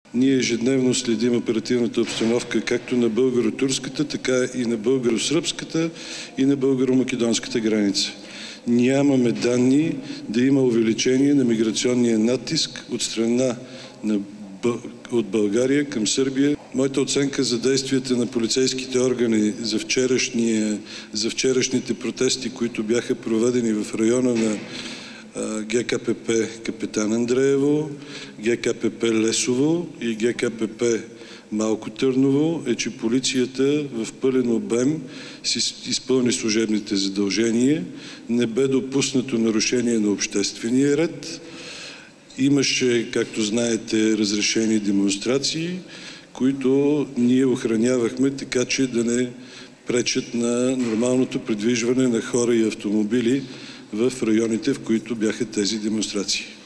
Ние ежедневно следим оперативната обстановка както на българо-турската, така и на българо-сръбската и на българо-македонската граница. Нямаме данни да има увеличение на миграционния натиск от страна от България към Сърбия. Моята оценка за действията на полицейските органи за вчерашните протести, които бяха проведени в района на ГКПП Капитан Андреево, ГКПП Лесово и ГКПП Малко Търново, е, че полицията в пълен обем си изпълни служебните задължения, не бе допуснато нарушение на обществения ред. Имаше, както знаете, разрешени демонстрации, които ние охранявахме, така че да не пречат на нормалното придвижване на хора и автомобили в районите, в които бяха тези демонстрации.